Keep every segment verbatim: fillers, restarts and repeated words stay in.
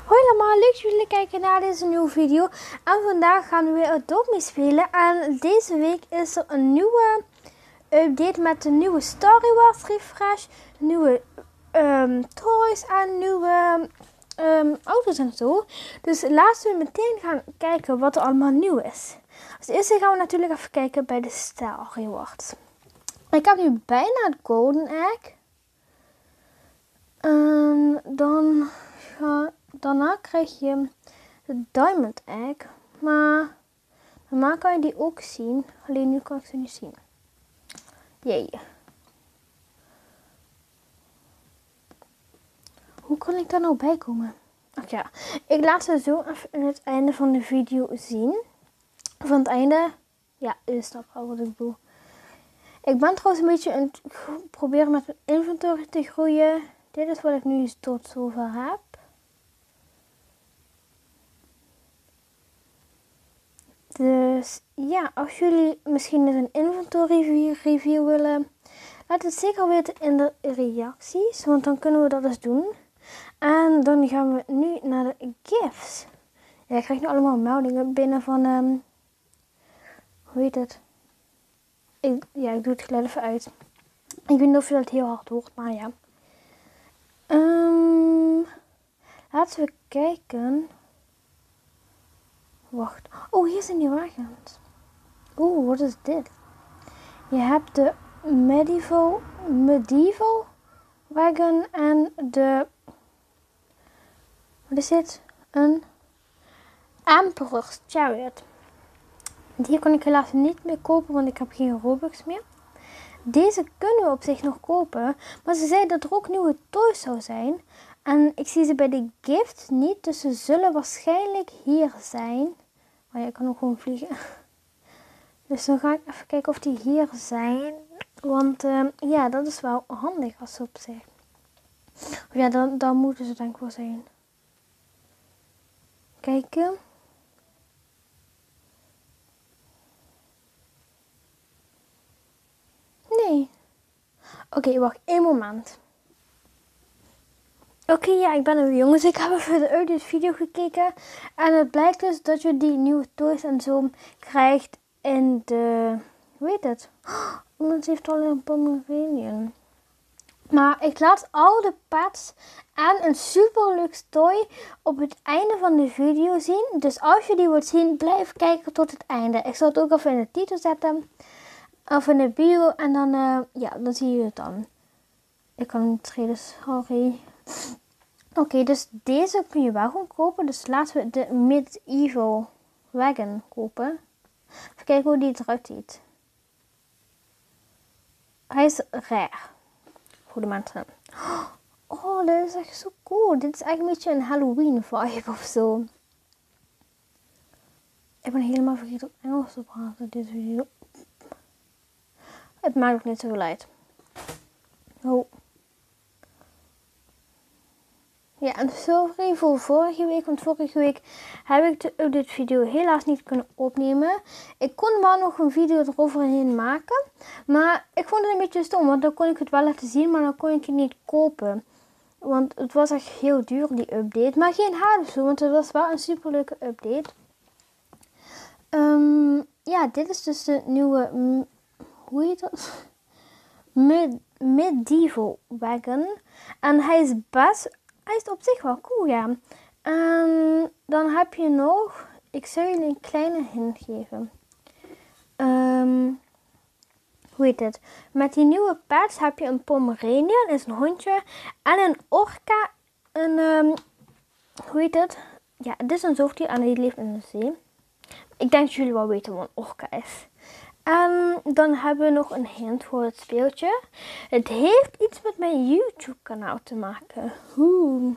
Hoi allemaal, leuk dat jullie kijken naar deze nieuwe video. En vandaag gaan we weer Adopt Me spelen. En deze week is er een nieuwe update met een nieuwe Star Wars refresh, nieuwe um, toys en nieuwe um, auto's en zo. Dus laten we meteen gaan kijken wat er allemaal nieuw is. Als eerste gaan we natuurlijk even kijken bij de Star Rewards. Ik heb nu bijna het Golden Egg. En dan ga Daarna krijg je de Diamond Egg, maar normaal kan je die ook zien, alleen nu kan ik ze niet zien. Jee. Hoe kan ik daar nou bij komen? Ach ja, ik laat ze zo even in het einde van de video zien. Van het einde, ja, je snapt al wat ik bedoel. Ik ben trouwens een beetje aan het proberen met mijn inventory te groeien. Dit is wat ik nu tot zover heb. Dus ja, als jullie misschien eens een inventory review willen, laat het zeker weten in de reacties, want dan kunnen we dat eens doen. En dan gaan we nu naar de gifts. Ja, ik krijg nu allemaal meldingen binnen van, um, hoe heet het? Ik, ja, ik doe het geluid even uit. Ik weet niet of je dat heel hard hoort, maar ja. Um, laten we kijken. Wacht. Oh, hier zijn die wagens. Oeh, wat is dit? Je hebt de medieval, medieval wagon en de... Wat is dit? Een Emperor's Chariot. Die kan ik helaas niet meer kopen, want ik heb geen Robux meer. Deze kunnen we op zich nog kopen. Maar ze zeiden dat er ook nieuwe toys zou zijn. En ik zie ze bij de gift niet. Dus ze zullen waarschijnlijk hier zijn. Maar ja, ik kan ook gewoon vliegen. Dus dan ga ik even kijken of die hier zijn. Want uh, ja, dat is wel handig als ze op zich. Of ja, dan, dan moeten ze denk ik wel zijn. Kijken. Nee. Oké, okay, wacht. één moment. Oké, okay, ja, ik ben er weer, jongens. Ik heb even de update video gekeken. En het blijkt dus dat je die nieuwe toys en zo krijgt in de... Hoe heet het? Oh, iemand heeft al een Pomeranian. Maar ik laat al de pads en een superleuk toy op het einde van de video zien. Dus als je die wilt zien, blijf kijken tot het einde. Ik zal het ook even in de titel zetten. Of in de bio. En dan, uh, ja, dan zie je het dan. Ik kan niet treden, sorry. Oké, okay, dus deze kun je wel gewoon kopen. Dus laten we de Medieval Wagon kopen. Even kijken hoe die eruit ziet. Hij is raar. Goede mensen. Oh, dit is echt zo cool. Dit is eigenlijk een beetje een Halloween vibe of zo. Ik ben helemaal vergeten op Engels te praten dit video. Het maakt ook niet zoveel uit. Oh. Ja, en sorry voor vorige week, want vorige week heb ik de update video helaas niet kunnen opnemen. Ik kon wel nog een video eroverheen maken, maar ik vond het een beetje stom, want dan kon ik het wel laten zien, maar dan kon ik het niet kopen. Want het was echt heel duur, die update. Maar geen haar of zo, want het was wel een superleuke update. Um, ja, dit is dus de nieuwe, hoe heet dat? Med Medieval Wagon. En hij is best... Hij is op zich wel cool, ja. En dan heb je nog... Ik zal jullie een kleine hint geven. Um, hoe heet het? Met die nieuwe pads heb je een Pomeranian, is een hondje. En een orka. Een... Um, hoe heet het? Ja, dit is een zoogdier en die leeft in de zee. Ik denk dat jullie wel weten wat een orka is. En dan hebben we nog een hint voor het speeltje. Het heeft iets met mijn YouTube kanaal te maken. Oeh.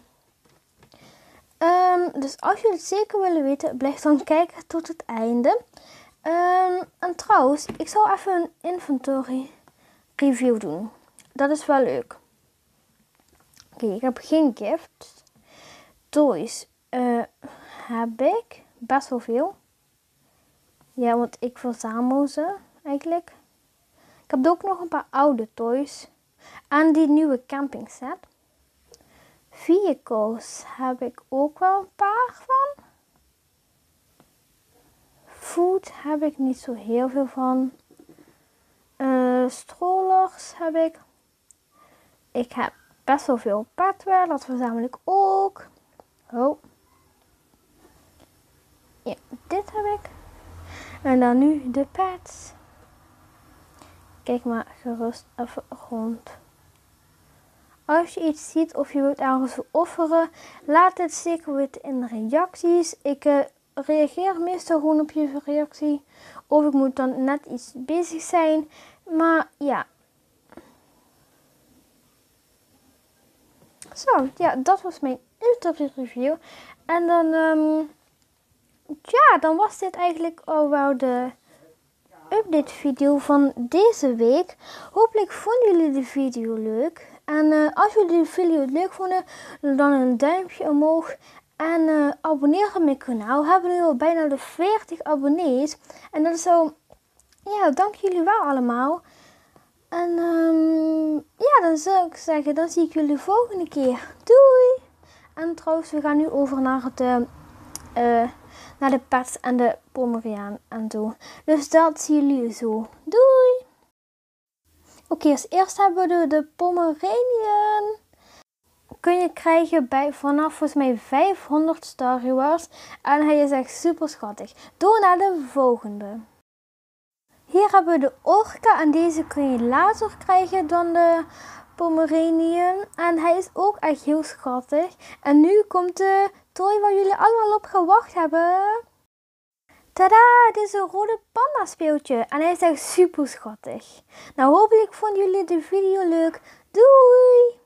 Um, dus als jullie het zeker willen weten, blijf dan kijken tot het einde. Um, en trouwens, ik zal even een inventory review doen. Dat is wel leuk. Oké, okay, ik heb geen gifts. Toys uh, heb ik best wel veel. Ja, want ik verzamel ze eigenlijk. Ik heb ook nog een paar oude toys. En die nieuwe camping set. Vehicles heb ik ook wel een paar van. Food heb ik niet zo heel veel van. Uh, strollers heb ik. Ik heb best wel veel petwear, dat verzamel ik ook. Oh. Ja, dit heb ik. En dan nu de pets. Kijk maar gerust even rond. Als je iets ziet of je wilt ergens voor offeren, laat het zeker weten in de reacties. Ik uh, reageer meestal gewoon op je reactie. Of ik moet dan net iets bezig zijn. Maar ja. Zo, ja, dat was mijn YouTube review. En dan, um, ja, dan was dit eigenlijk al wel de update video van deze week. Hopelijk vonden jullie de video leuk. En uh, als jullie de video leuk vonden, dan een duimpje omhoog. En uh, abonneer op mijn kanaal. We hebben nu al bijna de veertig abonnees. En dat is zo, ja, dank jullie wel allemaal. En um, ja, dan zou ik zeggen, dan zie ik jullie volgende keer. Doei! En trouwens, we gaan nu over naar het... Uh, uh, naar de pets en de Pomeriaan en zo. Dus dat zien jullie zo. Doei! Oké, okay, als eerst hebben we de, de Pomeranian. Kun je krijgen bij vanaf volgens mij vijfhonderd Star Rewards. En hij is echt super schattig. Door naar de volgende. Hier hebben we de Orca en deze kun je later krijgen dan de Pomeranian. En hij is ook echt heel schattig. En nu komt de toy waar jullie allemaal op gewacht hebben. Tadaa, dit is een rode panda speeltje. En hij is echt super schattig. Nou, hopelijk vonden jullie de video leuk. Doei!